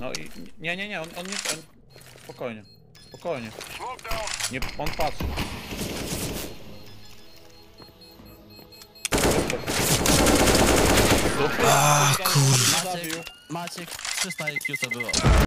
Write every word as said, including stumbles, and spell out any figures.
No i... Nie, nie, nie, on, on nie... On... Spokojnie. Spokojnie. Nie, on patrzy. A kurwa. Maciek, Maciek, trzysta I Q to było.